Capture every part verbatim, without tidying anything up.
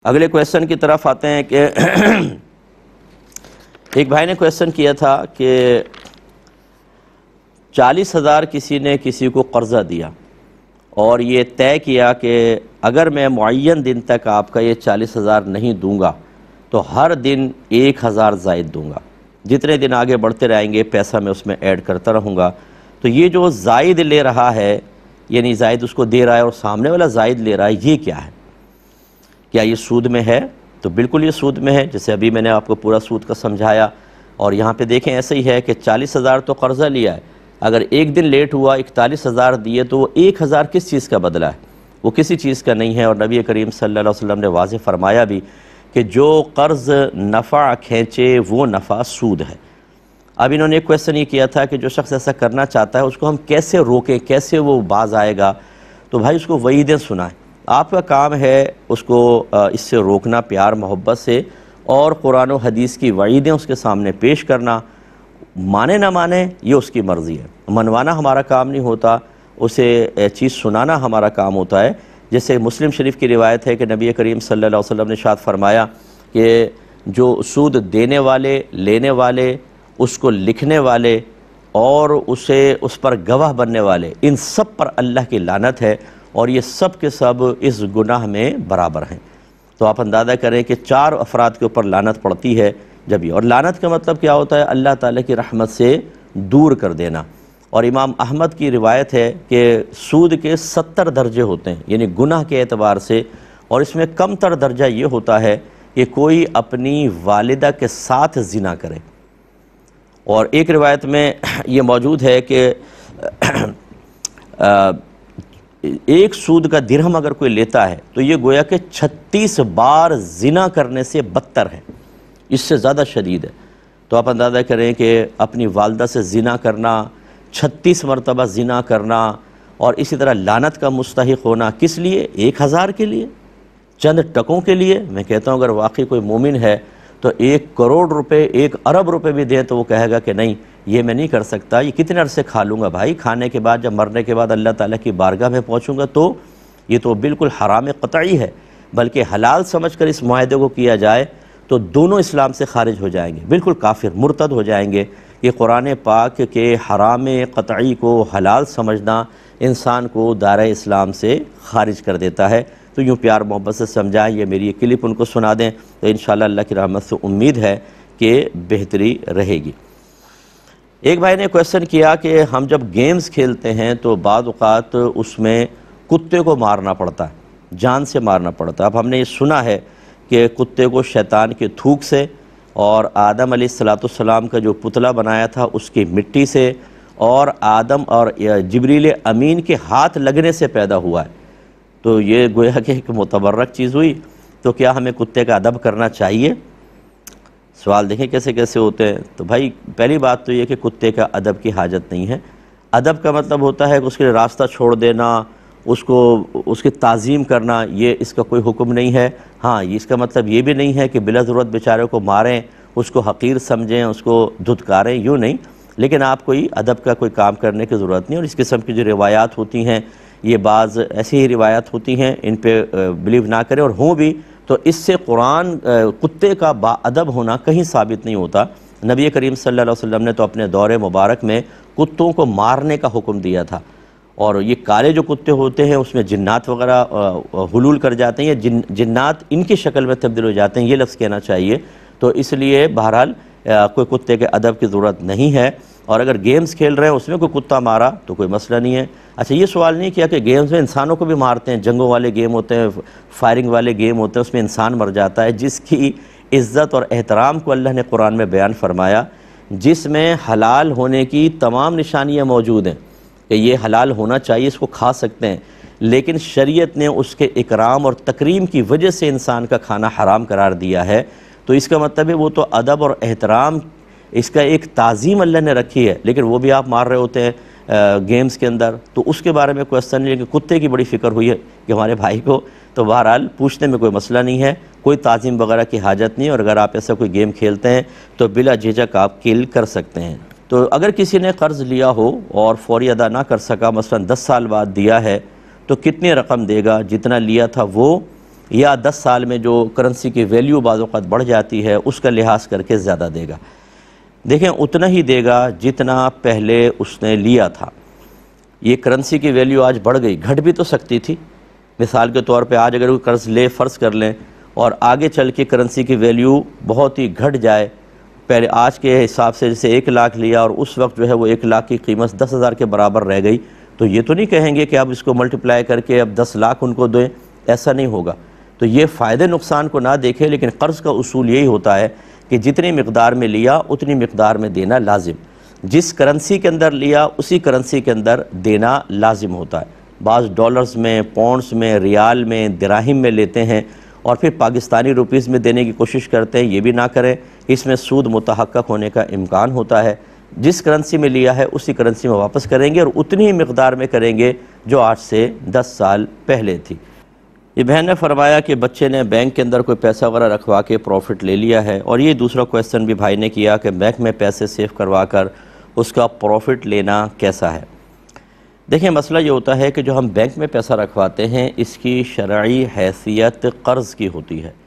اگلے کویسچن کی طرف آتے ہیں کہ ایک بھائی نے کویسچن کیا تھا کہ چالیس ہزار کسی نے کسی کو قرضہ دیا اور یہ طے کیا کہ اگر میں معین دن تک آپ کا یہ چالیس ہزار نہیں دوں گا تو ہر دن ایک ہزار زائد دوں گا، جتنے دن آگے بڑھتے رہیں گے پیسہ میں اس میں ایڈ کرتا رہوں گا۔ تو یہ جو زائد لے رہا ہے، یعنی زائد اس کو دے رہا ہے اور سامنے والا زائد لے رہا ہے، یہ کیا ہے؟ کیا یہ سود میں ہے؟ تو بالکل یہ سود میں ہے، جیسے ابھی میں نے آپ کو پورا سود کا سمجھایا۔ اور یہاں پہ دیکھیں ایسا ہی ہے کہ چالیس ہزار تو قرضہ لیا ہے، اگر ایک دن لیٹ ہوا اکتالیس ہزار دیے تو وہ ایک ہزار کس چیز کا بدلہ ہے؟ وہ کسی چیز کا نہیں ہے۔ اور نبی کریم صلی اللہ علیہ وسلم نے واضح فرمایا بھی کہ جو قرض نفع کھینچے وہ نفع سود ہے۔ اب انہوں نے ایک کویسچن یہ کیا تھا کہ جو شخص ایسا کرنا چاہتا ہے اس کو ہم کیسے روکیں، کیسے وہ باز آئے گا؟ تو بھائی اس کو وعیدیں سنائیں، آپ کا کام ہے اس کو اس سے روکنا پیار محبت سے، اور قرآن و حدیث کی وعیدیں اس کے سامنے پیش کرنا۔ مانے نہ مانے یہ اس کی مرضی ہے، منوانا ہمارا کام نہیں ہوتا، اسے چیز سنانا ہمارا کام ہوتا ہے۔ جیسے مسلم شریف کی روایت ہے کہ نبی کریم صلی اللہ علیہ وسلم نے ارشاد فرمایا کہ جو سود دینے والے، لینے والے، اس کو لکھنے والے اور اسے اس پر گواہ بننے والے، ان سب پر اللہ کی لعنت ہے، اور یہ سب کے سب اس گناہ میں برابر ہیں۔ تو آپ اندازہ کریں کہ چار افراد کے اوپر لعنت پڑتی ہے جب یہ، اور لعنت کا مطلب کیا ہوتا ہے؟ اللہ تعالیٰ کی رحمت سے دور کر دینا۔ اور امام احمد کی روایت ہے کہ سود کے ستر درجے ہوتے ہیں، یعنی گناہ کے اعتبار سے، اور اس میں کم تر درجہ یہ ہوتا ہے کہ کوئی اپنی والدہ کے ساتھ زنا کرے۔ اور ایک روایت میں یہ موجود ہے کہ ایک سود کا درہم اگر کوئی لیتا ہے تو یہ گویا کہ چھتیس بار زنا کرنے سے بدتر ہے، اس سے زیادہ شدید ہے۔ تو آپ اندازہ کریں کہ اپنی والدہ سے زنا کرنا، چھتیس مرتبہ زنا کرنا، اور اسی طرح لعنت کا مستحق ہونا، کس لیے؟ ایک ہزار کے لیے، چند ٹکوں کے لیے۔ میں کہتا ہوں اگر واقعی کوئی مومن ہے تو ایک کروڑ روپے، ایک ارب روپے بھی دیں تو وہ کہے گا کہ نہیں یہ میں نہیں کر سکتا، یہ کتنے عرصے کھا لوں گا بھائی، کھانے کے بعد جب مرنے کے بعد اللہ تعالیٰ کی بارگاہ میں پہنچوں گا تو یہ تو بالکل حرام قطعی ہے۔ بلکہ حلال سمجھ کر اس معاہدے کو کیا جائے تو دونوں اسلام سے خارج ہو جائیں گے، بالکل کافر مرتد ہو جائیں گے۔ یہ قرآن پاک کے حرام قطعی کو حلال سمجھنا انسان کو دائرہ اسلام سے خارج کر دیتا ہے۔ تو یوں پیار محبت سے سمجھائیں، یہ میری یہ کلپ ان کو سنا دیں تو انشاءاللہ اللہ کی رحمت سے امید ہے کہ بہتری رہے گی۔ ایک بھائی نے کویسچن کیا کہ ہم جب گیمز کھیلتے ہیں تو بعض اوقات اس میں کتے کو مارنا پڑتا ہے، جان سے مارنا پڑتا ہے۔ اب ہم نے یہ سنا ہے کہ کتے کو شیطان کے تھوک سے، اور آدم علیہ الصلوۃ والسلام کا جو پتلا بنایا تھا اس کی مٹی سے، اور آدم اور جبریل امین کے ہاتھ لگنے سے پیدا ہوا ہے۔ تو یہ گویا کہ ایک متبرک چیز ہوئی۔ تو کیا ہمیں کتے کا ادب کرنا چاہیے؟ سوال دیکھیں کیسے کیسے ہوتے ہیں۔ تو بھائی پہلی بات تو یہ کہ کتے کا ادب کی حاجت نہیں ہے۔ ادب کا مطلب ہوتا ہے کہ اس کے لیے راستہ چھوڑ دینا، اس کو اس کی تعظیم کرنا، یہ اس کا کوئی حکم نہیں ہے۔ ہاں اس کا مطلب یہ بھی نہیں ہے کہ بلا ضرورت بیچارے کو ماریں، اس کو حقیر سمجھیں، اس کو دھتکاریں، یوں نہیں۔ لیکن آپ کوئی ادب کا کوئی کام کرنے کی ضرورت نہیں۔ اور اس قسم کی جو روایات ہوتی ہیں، یہ بعض ایسی ہی روایات ہوتی ہیں، ان پہ بلیو نہ کریں، اور ہوں بھی تو اس سے قرآن کتے کا با ادب ہونا کہیں ثابت نہیں ہوتا۔ نبی کریم صلی اللہ علیہ وسلم نے تو اپنے دور مبارک میں کتوں کو مارنے کا حکم دیا تھا، اور یہ کالے جو کتے ہوتے ہیں اس میں جنات وغیرہ حلول کر جاتے ہیں، جن جنات ان کی شکل میں تبدیل ہو جاتے ہیں، یہ لفظ کہنا چاہیے۔ تو اس لیے بہرحال کوئی کتے کے ادب کی ضرورت نہیں ہے۔ اور اگر گیمز کھیل رہے ہیں اس میں کوئی کتا مارا تو کوئی مسئلہ نہیں ہے۔ اچھا یہ سوال نہیں کیا کہ گیمز میں انسانوں کو بھی مارتے ہیں، جنگوں والے گیم ہوتے ہیں، فائرنگ والے گیم ہوتے ہیں، اس میں انسان مر جاتا ہے، جس کی عزت اور احترام کو اللہ نے قرآن میں بیان فرمایا، جس میں حلال ہونے کی تمام نشانیاں موجود ہیں کہ یہ حلال ہونا چاہیے، اس کو کھا سکتے ہیں، لیکن شریعت نے اس کے اکرام اور تکریم کی وجہ سے انسان کا کھانا حرام قرار دیا ہے۔ تو اس کا مطلب ہے وہ تو ادب اور احترام، اس کا ایک تعظیم اللہ نے رکھی ہے، لیکن وہ بھی آپ مار رہے ہوتے ہیں گیمز کے اندر، تو اس کے بارے میں کویسچن نہیں ہے کہ کتے کی بڑی فکر ہوئی ہے کہ ہمارے بھائی کو، تو بہرحال پوچھنے میں کوئی مسئلہ نہیں ہے، کوئی تعظیم وغیرہ کی حاجت نہیں، اور اگر آپ ایسا کوئی گیم کھیلتے ہیں تو بلا جھجک آپ کل کر سکتے ہیں۔ تو اگر کسی نے قرض لیا ہو اور فوری ادا نہ کر سکا، مثلا دس سال بعد دیا ہے، تو کتنی رقم دے گا؟ جتنا لیا تھا وہ، یا دس سال میں جو کرنسی کی ویلیو بعض اوقات بڑھ جاتی ہے اس کا لحاظ کر کے زیادہ دے گا؟ دیکھیں اتنا ہی دے گا جتنا پہلے اس نے لیا تھا۔ یہ کرنسی کی ویلیو آج بڑھ گئی، گھٹ بھی تو سکتی تھی۔ مثال کے طور پہ آج اگر کوئی قرض لے، فرض کر لیں، اور آگے چل کے کرنسی کی ویلیو بہت ہی گھٹ جائے، پہلے آج کے حساب سے جیسے ایک لاکھ لیا اور اس وقت جو ہے وہ ایک لاکھ کی قیمت دس ہزار کے برابر رہ گئی، تو یہ تو نہیں کہیں گے کہ اب اس کو ملٹیپلائی کر کے اب دس لاکھ ان کو دیں، ایسا نہیں ہوگا۔ تو یہ فائدے نقصان کو نہ دیکھے، لیکن قرض کا اصول یہی ہوتا ہے کہ جتنی مقدار میں لیا اتنی مقدار میں دینا لازم، جس کرنسی کے اندر لیا اسی کرنسی کے اندر دینا لازم ہوتا ہے۔ بعض ڈالرز میں، پاؤنڈز میں، ریال میں، دراہم میں لیتے ہیں اور پھر پاکستانی روپیز میں دینے کی کوشش کرتے ہیں، یہ بھی نہ کریں، اس میں سود متحقق ہونے کا امکان ہوتا ہے۔ جس کرنسی میں لیا ہے اسی کرنسی میں واپس کریں گے اور اتنی ہی مقدار میں کریں گے جو آج سے دس سال پہلے تھی۔ یہ بہن نے فرمایا کہ بچے نے بینک کے اندر کوئی پیسہ وغیرہ رکھوا کے پروفٹ لے لیا ہے، اور یہ دوسرا کویسچن بھی بھائی نے کیا کہ بینک میں پیسے سیو کروا کر اس کا پروفٹ لینا کیسا ہے؟ دیکھیں مسئلہ یہ ہوتا ہے کہ جو ہم بینک میں پیسہ رکھواتے ہیں اس کی شرعی حیثیت قرض کی ہوتی ہے،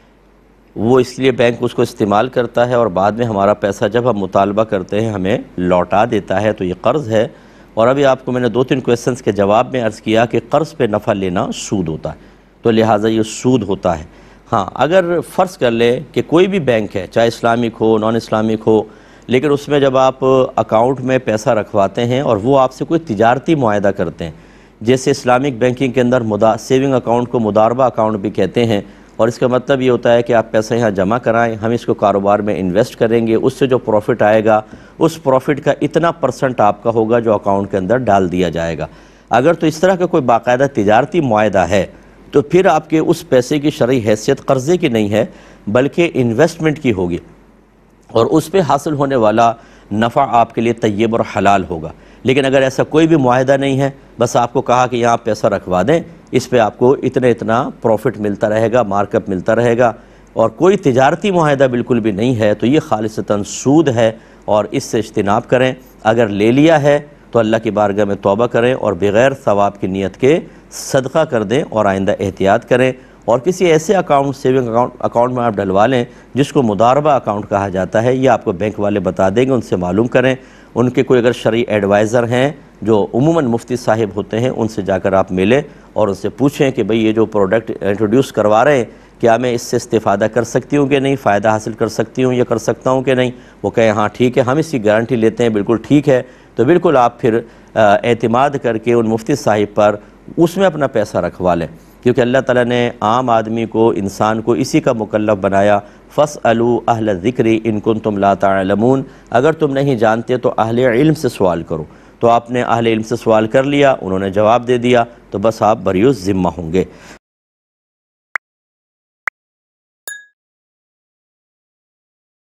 وہ اس لیے بینک اس کو استعمال کرتا ہے اور بعد میں ہمارا پیسہ جب ہم مطالبہ کرتے ہیں ہمیں لوٹا دیتا ہے، تو یہ قرض ہے۔ اور ابھی آپ کو میں نے دو تین کویسچنز کے جواب میں عرض کیا کہ قرض پہ نفع لینا سود ہوتا ہے، تو لہٰذا یہ سود ہوتا ہے۔ ہاں اگر فرض کر لیں کہ کوئی بھی بینک ہے، چاہے اسلامک ہو، نان اسلامک ہو، لیکن اس میں جب آپ اکاؤنٹ میں پیسہ رکھواتے ہیں اور وہ آپ سے کوئی تجارتی معاہدہ کرتے ہیں، جیسے اسلامک بینکنگ کے اندر مدا سیونگ اکاؤنٹ کو مداربہ اکاؤنٹ بھی کہتے ہیں، اور اس کا مطلب یہ ہوتا ہے کہ آپ پیسہ یہاں جمع کرائیں، ہم اس کو کاروبار میں انویسٹ کریں گے، اس سے جو پروفٹ آئے گا اس پروفٹ کا اتنا پرسنٹ آپ کا ہوگا جو اکاؤنٹ کے اندر ڈال دیا جائے گا۔ اگر تو اس طرح کا کوئی باقاعدہ تجارتی معاہدہ ہے تو پھر آپ کے اس پیسے کی شرعی حیثیت قرضے کی نہیں ہے بلکہ انویسٹمنٹ کی ہوگی، اور اس پہ حاصل ہونے والا نفع آپ کے لیے طیب اور حلال ہوگا۔ لیکن اگر ایسا کوئی بھی معاہدہ نہیں ہے، بس آپ کو کہا کہ یہاں آپ پیسہ رکھوا دیں، اس پہ آپ کو اتنا اتنا پروفٹ ملتا رہے گا، مارک اپ ملتا رہے گا، اور کوئی تجارتی معاہدہ بالکل بھی نہیں ہے، تو یہ خالصتاً سود ہے اور اس سے اجتناب کریں۔ اگر لے لیا ہے تو اللہ کی بارگاہ میں توبہ کریں اور بغیر ثواب کی نیت کے صدقہ کر دیں اور آئندہ احتیاط کریں، اور کسی ایسے اکاؤنٹ سیونگ اکاؤنٹ اکاؤنٹ میں آپ ڈلوا لیں جس کو مداربہ اکاؤنٹ کہا جاتا ہے۔ یہ آپ کو بینک والے بتا دیں گے، ان سے معلوم کریں، ان کے کوئی اگر شرعی ایڈوائزر ہیں جو عموماً مفتی صاحب ہوتے ہیں، ان سے جا کر آپ ملیں اور ان سے پوچھیں کہ بھئی یہ جو پروڈکٹ انٹروڈیوس کروا رہے ہیں کیا میں اس سے استفادہ کر سکتی ہوں کہ نہیں، فائدہ حاصل کر سکتی ہوں یا کر سکتا ہوں کہ نہیں۔ وہ کہیں ہاں ٹھیک ہے، ہم اس کی گارنٹی لیتے ہیں، بالکل ٹھیک ہے، تو بالکل آپ پھر اعتماد کر کے ان مفتی صاحب پر اس میں اپنا پیسہ رکھوا لیں، کیونکہ اللہ تعالیٰ نے عام آدمی کو، انسان کو اسی کا مکلف بنایا، فَاسْأَلُوا أَهْلَ الذِّكْرِ إِن كُنتُمْ لَا تَعْلَمُونَ، اگر تم نہیں جانتے تو اہل علم سے سوال کرو۔ تو آپ نے اہل علم سے سوال کر لیا، انہوں نے جواب دے دیا، تو بس آپ بری الذمہ ہوں گے۔